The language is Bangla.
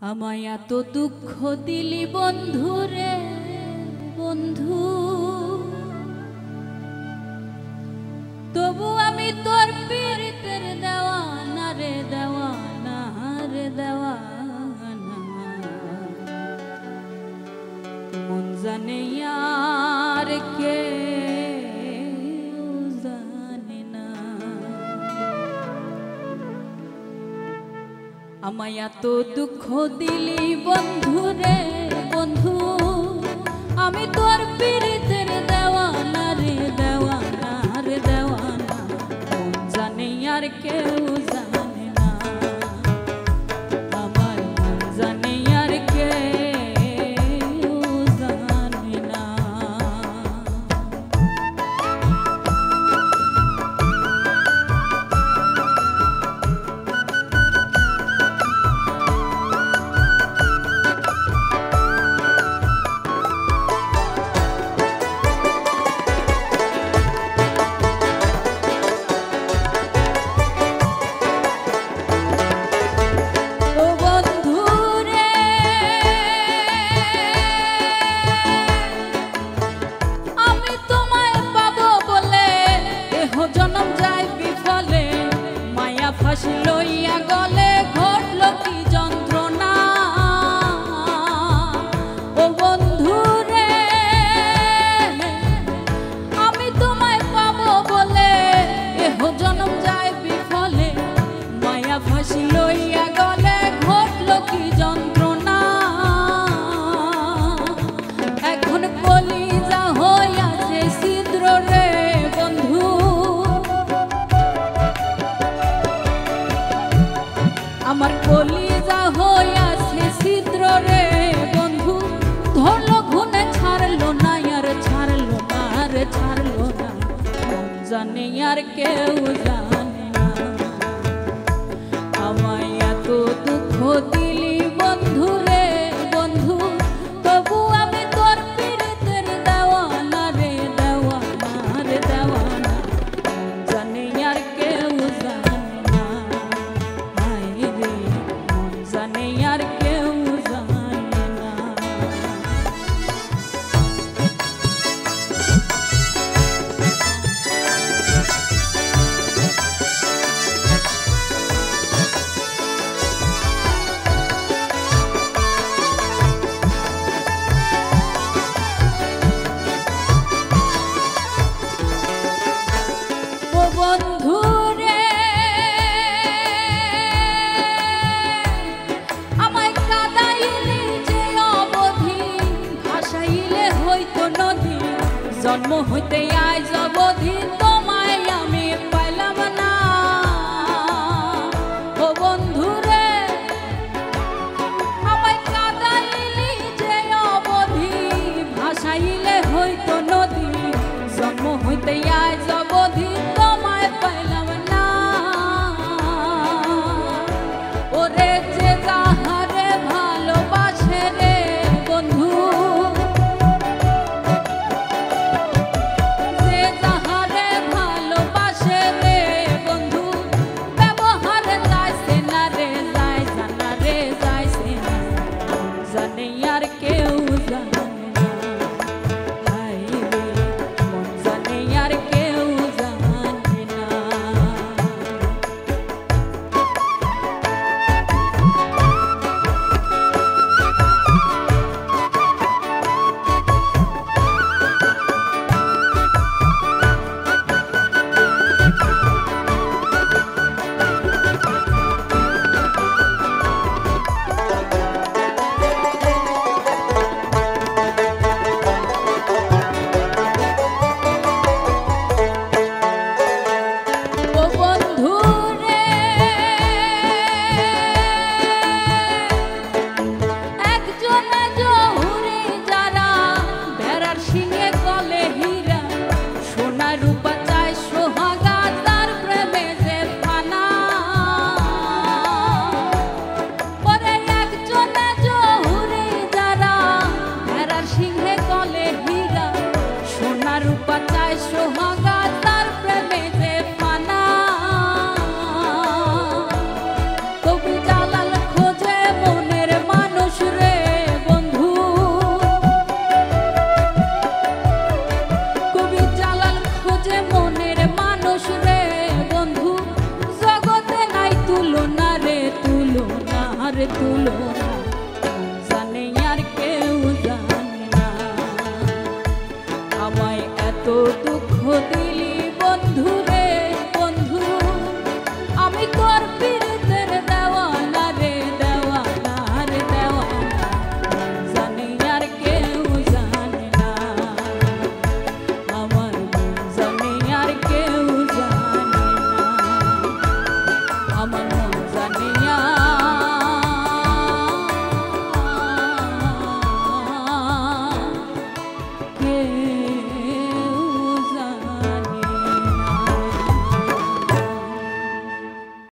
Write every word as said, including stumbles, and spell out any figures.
আমায় এত দুঃখ দিলি বন্ধু রে বন্ধু, তবু আমি তোর পীড়িতের দেওয়ানা রে দেওয়ানা রে দেওয়ানা। মন জানে আর কে জানে না, আমায় এত দুঃখ দিলি বন্ধু রে বন্ধু, আমি তোর পীড়িতের দেওয়ানা রে দেওয়ানা রে দেওয়ানা। মন জানে আর কেউ জানে না, আমার মন জানে আর কেউ জানে না। ফাঁসি লইয়া গলে ঘটল কি যন্ত্রণা, ও বন্ধু রে আমি তোমায় পাবো বলে এহ জনম যায় বিফলে। মায়া ফাঁসি লইয়া গলে ঘটল কি যন্ত্রণা, এখন কলিজা হইয়াছে ছিদ্র রে বন্ধু। আমার কলিজা হইয়াছে ছিদ্র রে বন্ধু, ধরলো ঘুনে ছাড়লো না আর ছাড়লো না আর ছাড়লো না। মন জানে আর কেউ জানে না, আমায় এত দুঃখ দিলি বন্ধু রে বন্ধু, তবু আমি তোর পীড়িতের দেওয়ানা রে দেওয়ানা রে দেওয়ানা। মন জানে আর কেউ জানে না, জানে আর কেউ জানে না। ও বন্ধু রে জন্ম হইতে আজ অবধি তোমায় আমি পাইলাম না, ও বন্ধু রে আমায় কাঁদাইলি যে অবধি, ভাসাইলে হইতো নদী। জন্ম হইতে আজ অবধি তোমায় পাইলাম না, ওরে যে যাহারে ভালোবাসে রে বন্ধু, তুলনা জানে আর কেউ জানে না। আমায় এত দুঃখ দিলি বন্ধু রে বন্ধু, আমি তোর পীড়িতের দেওয়ানা রে দেওয়ানা রে দেওয়ানা, জানে আর কেউ জানে না। আমার মন জানে আর কেউ জানে না, আমার মন জানে